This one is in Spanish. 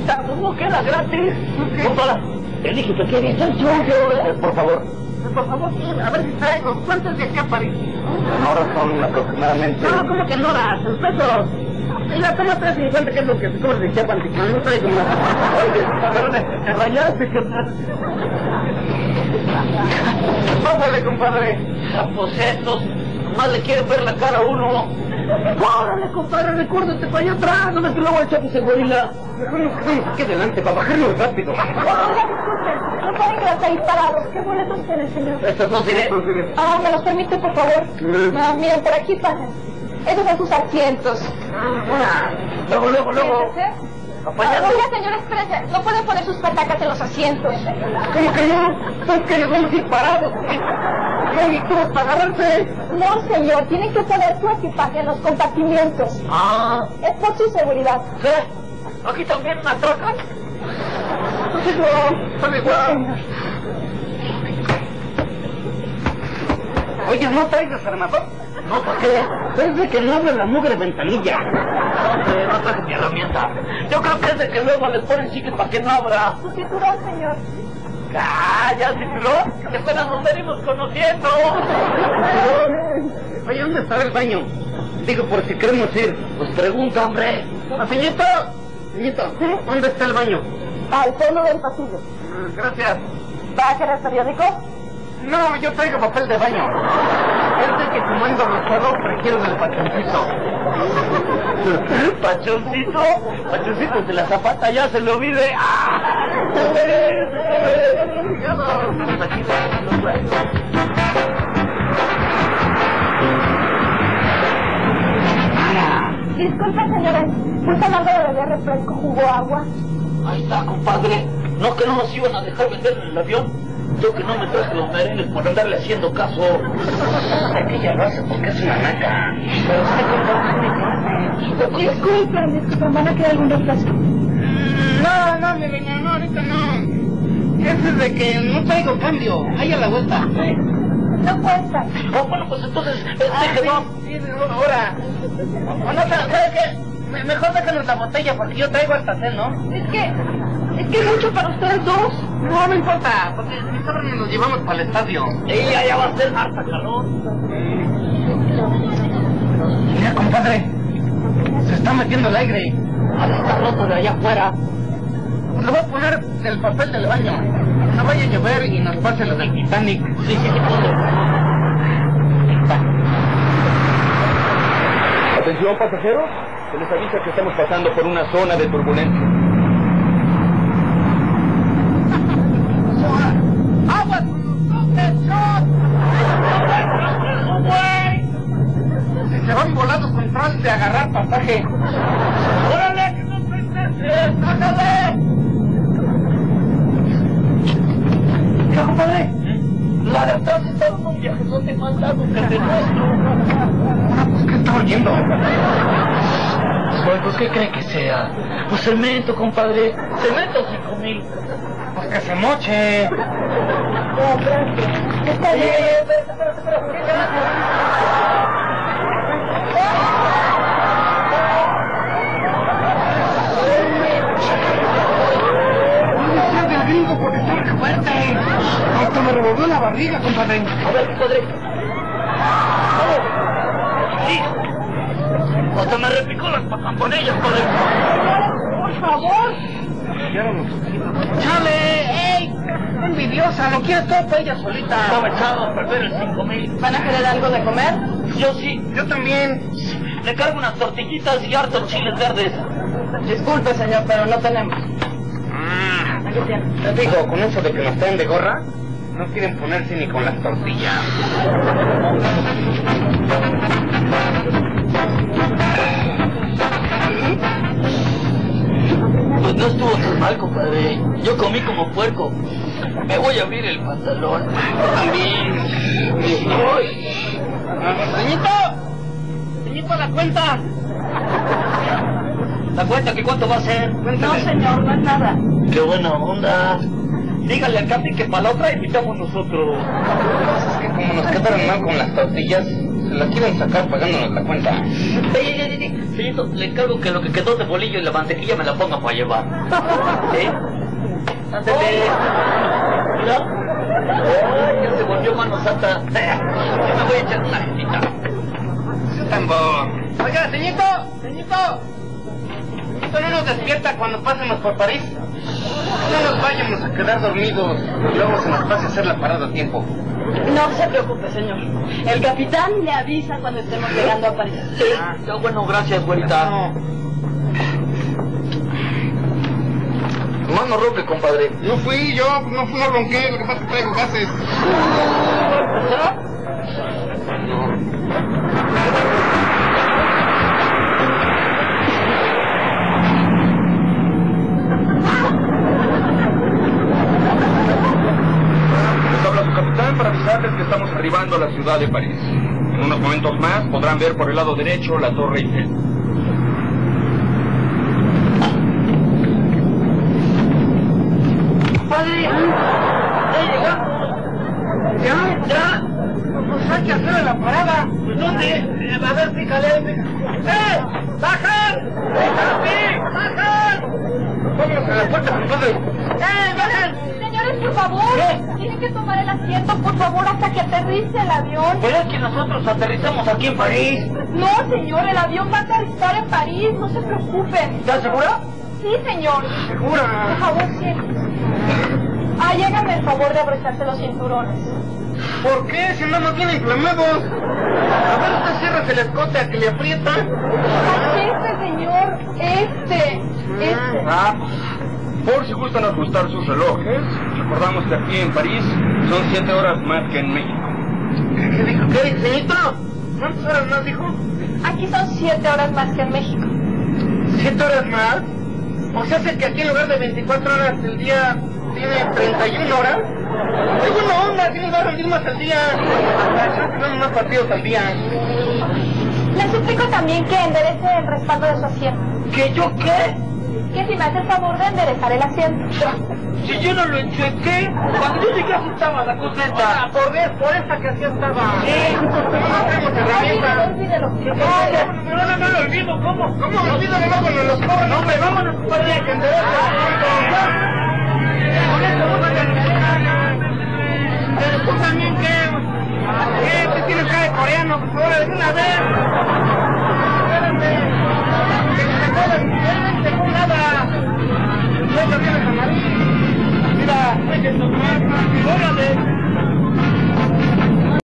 señorita, no queda gratis. Doctora, le dije que quería ser suyo. Por favor. Por favor, sí, a ver si traigo. ¿Cuántos de acá, París? Ahora son aproximadamente... No, ¿cómo que no horas? El peso. Mira, toma 3.50, que es lo que se cobra de Chiapas. No traigo más. Oye, perdón, te rayaste, ¿qué tal? Pásale, compadre. Pues estos, nomás le quieren ver la cara a uno. Órale, compadre, recuérdate para allá atrás. No me que luego el chapo se gorila. Aquí adelante, para bajarlo rápido. No pueden quedarse ahí parados. ¿Qué boletos tiene, señor? Estos no tienen. ¿me los permite, por favor? No, miren, por aquí pasan. Esos son sus asientos. Luego. Oiga, señor, espérese. No pueden poner sus patacas en los asientos. ¿Cómo que no? Es que nos vamos a ir parados. ¿Cómo para agarrarse? No, señor. Tienen que poner su equipaje en los compartimientos. Es por su seguridad. ¿Qué? ¿Aquí también una troca? Pues no, son igual. Oye, ¿no traes desarmador? No, ¿por qué? Es de que no abre la mugre ventanilla. No traje mi herramienta. Yo creo que es de que luego le ponen chiques para que no abra. Su cinturón, señor. ¡Ya, cinturón! ¡Que apenas nos venimos conociendo! Oye, ¿dónde está el baño? Digo, por si queremos ir. Pues pregunta, hombre. Señorito, ¿dónde está el baño? Al fondo del pasillo. Gracias. ¿Va a querer periódico? No, yo traigo papel de baño. Es de que como ando rosado, prefiero del pachoncito. ¿Pachoncito? Pachoncito de la zapata, ya se lo olvide. Disculpe, señores. ¿Gustan algo de beber, refresco, jugo, agua? Ahí está, compadre. ¿No que no nos iban a dejar vender en el avión? Yo que no me traje los merengues por andarle haciendo caso. Aquella raza porque es una naca. Pero Disculpen, ¿van a querer algún refresco? No, mi reina, no, ahorita no. Es de que no traigo cambio. Ahí a la vuelta. No cuesta. Bueno, pues entonces, déjelo. Sí, ahora. O no, ¿sabes qué? Mejor déjanos la botella porque yo traigo hasta ¿no? Es que es mucho para ustedes dos. No importa, porque nosotros nos llevamos para el estadio. Y allá va a ser harta calor. Mira, compadre, se está metiendo el aire. Está roto de allá afuera. Le voy a poner el papel del baño. No vaya a llover y nos pase lo del Titanic. Sí, Atención, pasajeros. Se les avisa que estamos pasando por una zona de turbulencia. ¡Aguas! Si se van volados con trance de agarrar pasaje. ¡Órale, que no princesas! ¡Ándale! ¿Qué, compadre? La de atrás está en un viajezote más largo que el de nuestro. Pues, ¿qué está oyendo? Pues, ¿qué cree que sea? Pues cemento, compadre. Cemento 5,000. Pues que se moche. Está bien. Del gringo porque está muy fuerte. Hasta me revolvió la barriga, compadre. A ver, compadre. Sí. Hasta me repicó las pacamponillas, compadre. Por favor. ¡Chale! ¡Ey! Envidiosa, lo quieres todo para ella solita. Estaba echado a perder el 5,000. ¿Van a querer algo de comer? Yo sí. Yo también. Le cargo unas tortillitas y hartos chiles verdes. Disculpe, señor, pero no tenemos. Te digo, con eso de que nos traen de gorra, no quieren ponerse ni con las tortillas. Pues no estuvo tan mal, compadre. Yo comí como puerco. Me voy a abrir el pantalón. También. Señito, la cuenta. ¿La cuenta que cuánto va a ser? No, señor, no es nada. ¡Qué buena onda! Dígale al Capi que para la otra invitamos nosotros. Es que como nos quedaron mal con las tortillas, Se la quieren sacar pagándonos la cuenta. Señorito, le encargo que lo que quedó de bolillo y la mantequilla me la ponga para llevar. ¿Sí? Ándale. Mira. Ay, ya se volvió mano santa. Yo me voy a echar una jetita. Oiga, señorito, ¿esto no nos despierta cuando pasemos por París? No nos vayamos a quedar dormidos y luego se nos pase a hacer la parada a tiempo. No se preocupe, señor. El capitán le avisa cuando estemos llegando a París. Sí. Bueno, gracias, güerita. Mano roble, compadre. No fui, no ronqué, lo que pasa es que traigo gases. Les habla su capitán para avisarles que estamos arribando a la ciudad de París. En unos momentos más podrán ver por el lado derecho la Torre Eiffel. ¡Padre! ¡Ya llegamos! ¡Ya! Pues hay que hacer la parada. ¿Pues dónde? A ver, pícale. ¡Bajan! ¡Bajan! Vámonos a la puerta, compadre. ¡Bajan! Señores, por favor, tienen que tomar el asiento, por favor, hasta que aterrice el avión. Pero es que nosotros aterrizamos aquí en París. No, señor, el avión va a aterrizar en París, no se preocupen. ¿Estás segura? Sí, señor. ¿Segura? Por favor, sí. Háganme el favor de abrocharse los cinturones. ¿Por qué? Si andamos bien inflamados. A ver, usted cierra el escote a que le aprieta. Este, señor, este. Por si gustan ajustar sus relojes, recordamos que aquí en París son 7 horas más que en México. ¿Qué dijo? ¿Qué, señorito? ¿Cuántas horas más dijo? Aquí son 7 horas más que en México. ¿7 horas más? O sea, que aquí en lugar de 24 horas el día tiene 31 horas. Es una onda, tiene 2 horas más al día. Tenemos más partidos al día. Les suplico también que enderece el respaldo de su asiento. ¿Que yo qué? Que si me hace el favor de enderezar el asiento. Si yo no lo enchequé, cuando yo llegué así estaba la cosa esta. Por esa que así estaba. Sí. No tenemos herramientas. Olvídelo. No lo olvido, ¿cómo? ¿Cómo me olvido que luego nos los cobran? No, hombre, vámonos, compadre. Que enderece Con esto vamos a terminar. Pero tú también, ¿qué tienes cara de coreano? Por favor, de una vez. Espérate. Que se jodan, no nada. No te vienes a Madrid. Mira, hay que tomar. Órale.